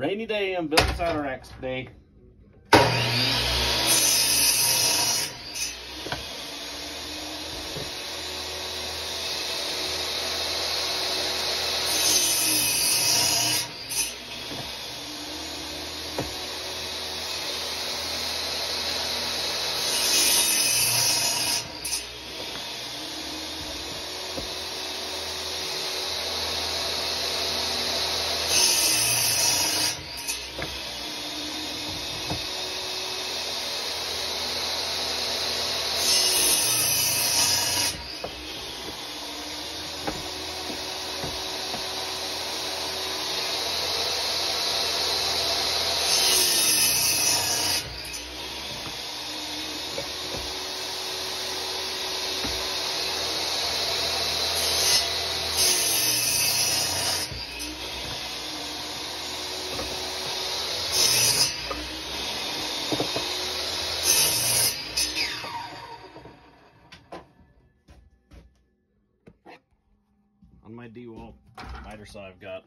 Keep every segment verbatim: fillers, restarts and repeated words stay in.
Rainy day, I'm building cider racks today. On my D-wall miter saw, I've got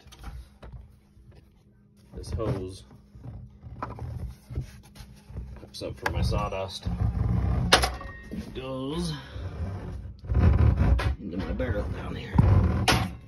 this hose hooks up for my sawdust. It goes into my barrel down here.